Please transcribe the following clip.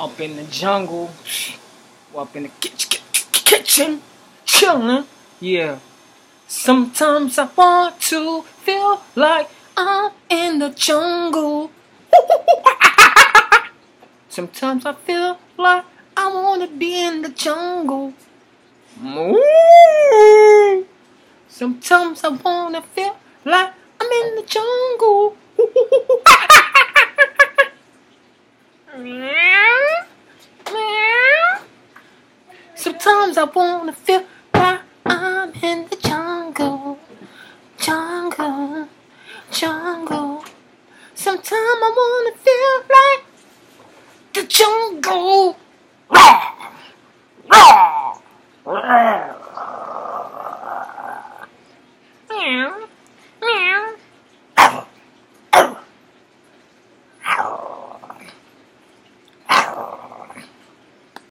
up in the jungle, up in the kitchen, chillin'. Yeah. Sometimes I want to feel like I'm in the jungle. Sometimes I feel like I wanna be in the jungle. Sometimes I wanna feel like I'm in the jungle. Sometimes I wanna feel like I'm in the jungle. Jungle, jungle. Sometimes I wanna feel like the jungle.